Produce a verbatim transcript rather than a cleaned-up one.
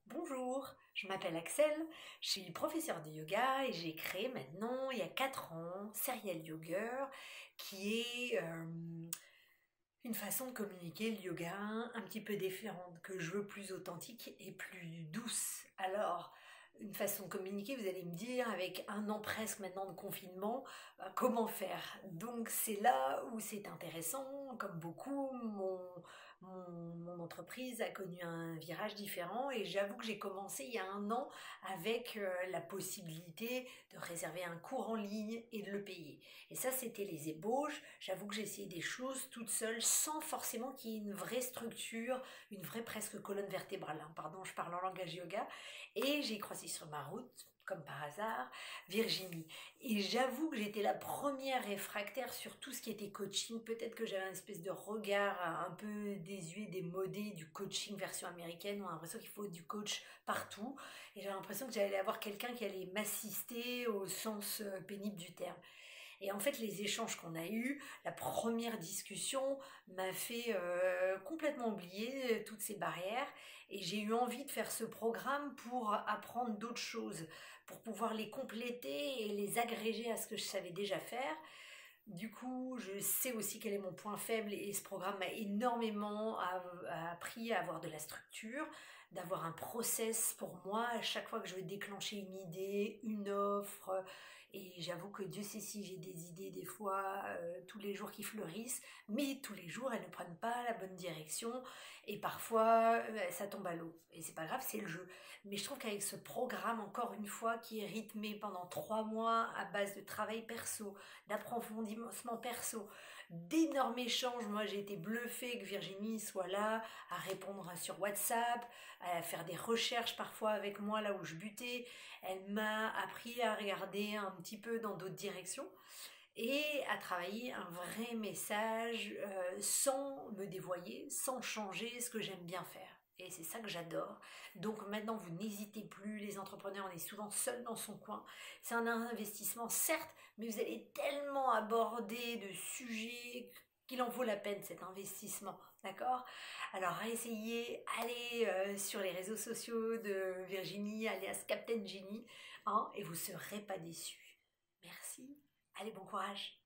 Bonjour, je m'appelle Axel, je suis professeur de yoga et j'ai créé maintenant, il y a quatre ans, Serial Yoga, qui est euh, une façon de communiquer le yoga un petit peu différente, que je veux plus authentique et plus douce. Alors, une façon de communiquer, vous allez me dire, avec un an presque maintenant de confinement, euh, comment faire? Donc c'est là où c'est intéressant, comme beaucoup, mon, mon, mon entreprise a connu un virage différent et j'avoue que j'ai commencé il y a un an avec euh, la possibilité de réserver un cours en ligne et de le payer. Et ça, c'était les ébauches. J'avoue que j'ai essayé des choses toute seule sans forcément qu'il y ait une vraie structure, une vraie presque colonne vertébrale, hein. Pardon, je parle en langage yoga. Et j'ai croisé sur ma route, comme par hasard, Virginie. Et j'avoue que j'étais la première réfractaire sur tout ce qui était coaching. Peut-être que j'avais une espèce de regard un peu désuet, démodé du coaching version américaine. On a l'impression qu'il faut du coach partout. Et j'avais l'impression que j'allais avoir quelqu'un qui allait m'assister au sens euh, pénible du terme. Et en fait, les échanges qu'on a eus, la première discussion m'a fait euh, complètement oublier toutes ces barrières et j'ai eu envie de faire ce programme pour apprendre d'autres choses, pour pouvoir les compléter et les agréger à ce que je savais déjà faire. Du coup, je sais aussi quel est mon point faible et ce programme m'a énormément appris à avoir de la structure, d'avoir un process pour moi à chaque fois que je veux déclencher une idée, une offre. Et j'avoue que Dieu sait si j'ai des idées des fois euh, tous les jours qui fleurissent, mais tous les jours elles ne prennent pas la bonne direction et parfois euh, ça tombe à l'eau. Et c'est pas grave, c'est le jeu. Mais je trouve qu'avec ce programme, encore une fois, qui est rythmé pendant trois mois à base de travail perso, d'approfondissement perso, d'énormes échanges. Moi, j'ai été bluffée que Virginie soit là à répondre sur WhatsApp, à faire des recherches parfois avec moi là où je butais. Elle m'a appris à regarder un petit peu dans d'autres directions et à travailler un vrai message euh, sans me dévoyer, sans changer ce que j'aime bien faire. Et c'est ça que j'adore. Donc maintenant, vous n'hésitez plus, les entrepreneurs, on est souvent seul dans son coin. C'est un investissement, certes, mais vous allez tellement aborder de sujets qu'il en vaut la peine cet investissement, d'accord? Alors essayez, allez euh, sur les réseaux sociaux de Virginie, alias Captain Genie, hein, et vous ne serez pas déçus. Merci, allez, bon courage.